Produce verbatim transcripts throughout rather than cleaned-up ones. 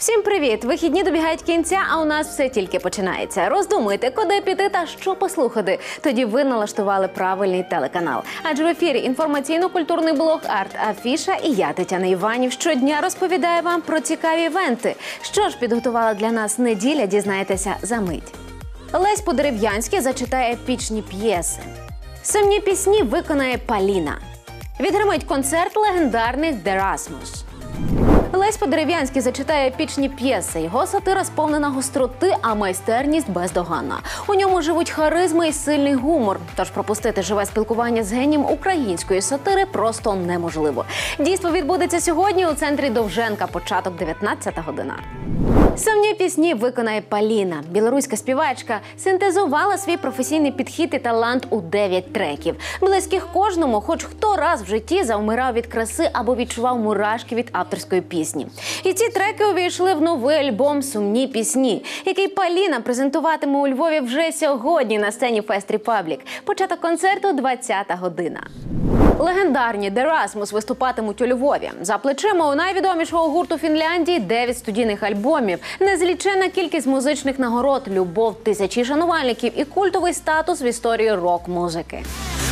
Всім привіт! Вихідні добігають кінця, а у нас все тільки починається. Роздумуйте, куди піти та що послухати. Тоді ви налаштували правильний телеканал. Адже в ефірі інформаційно-культурний блог «Арт-Афіша» і я, Тетяна Іванів, щодня розповідаю вам про цікаві івенти. Що ж підготувала для нас неділя, дізнаєтеся за мить. Лесь Подерев'янський зачитає епічні п'єси. Сумні пісні виконає Паліна. Відгримить концерт легендарних Дерасмус. Лесь Подерев'янський зачитає епічні п'єси. Його сатира сповнена гостроти, а майстерність бездоганна. У ньому живуть харизма і сильний гумор. Тож пропустити живе спілкування з генієм української сатири просто неможливо. Дійство відбудеться сьогодні у центрі Довженка, початок дев'ятнадцята година. Сумні пісні виконає Паліна. Білоруська співачка синтезувала свій професійний підхід і талант у дев'ять треків. Близьких кожному, хоч хто раз в житті завмирав від краси або відчував мурашки від авторської пісні. І ці треки увійшли в новий альбом «Сумні пісні», який Паліна презентуватиме у Львові вже сьогодні на сцені Фест Репаблік. Початок концерту – двадцята година. Легендарні Дерасмус виступатимуть у Львові. За плечима у найвідомішого гурту Фінляндії дев'ять студійних альбомів, незліченна кількість музичних нагород, любов тисячі шанувальників і культовий статус в історії рок-музики.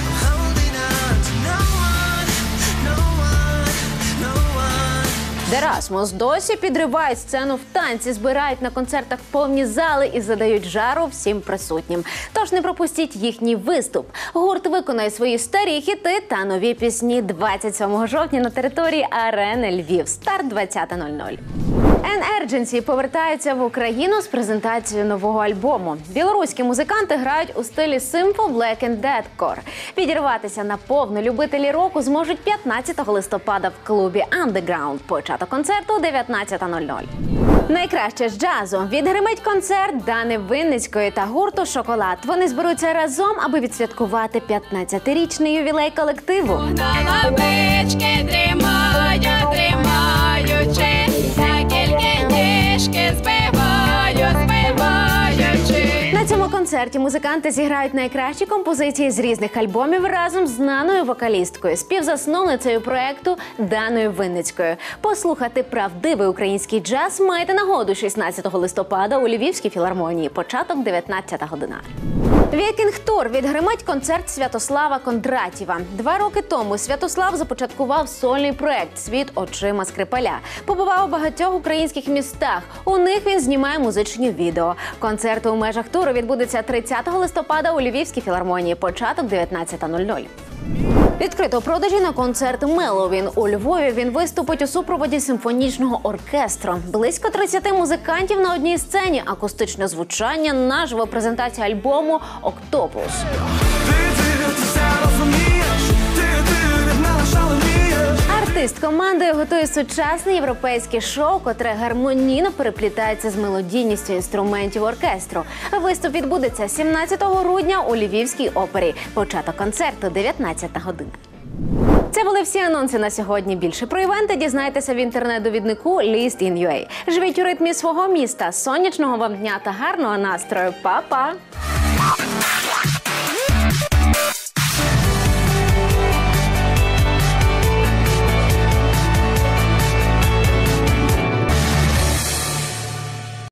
Дерасмус досі підривають сцену в танці, збирають на концертах повні зали і задають жару всім присутнім. Тож не пропустіть їхній виступ. Гурт виконає свої старі хіти та нові пісні двадцять сьомого жовтня на території Арени Львів. Старт двадцята нуль нуль. N-Urgency повертаються в Україну з презентацією нового альбому. Білоруські музиканти грають у стилі симфо, блек енд дедкор. Підірватися на повну любителі року зможуть п'ятнадцятого листопада в клубі Underground. Початок концерту дев'ятнадцята нуль нуль. Найкраще з джазу. Відгримить концерт Дани Винницької та гурту «Шоколад». Вони зберуться разом, аби відсвяткувати п'ятнадцятирічний ювілей колективу. На цьому концерті музиканти зіграють найкращі композиції з різних альбомів разом з знаною вокалісткою, співзасновницею проекту Даною Винницькою. Послухати правдивий український джаз маєте нагоду шістнадцятого листопада у Львівській філармонії. Початок дев'ятнадцята година. Вікінг Тур відгримить концерт Святослава Кондратєва. Два роки тому Святослав започаткував сольний проект «Світ очима Скрипаля». Побував у багатьох українських містах. У них він знімає музичні відео. Концерт у межах туру відбудеться тридцятого листопада у Львівській філармонії. Початок дев'ятнадцята нуль нуль. Відкрито у продажі на концерт «Меловін». У Львові він виступить у супроводі симфонічного оркестру. Близько тридцяти музикантів на одній сцені, акустичне звучання, наживо презентація альбому «Октопус». Артист командою готує сучасне європейське шоу, котре гармонійно переплітається з мелодійністю інструментів оркестру. Виступ відбудеться сімнадцятого грудня у Львівській опері. Початок концерту дев'ятнадцята година. Це були всі анонси на сьогодні. Більше про івенти дізнайтеся в інтернет-довіднику List.in.ua. Живіть у ритмі свого міста, сонячного вам дня та гарного настрою. Па-па!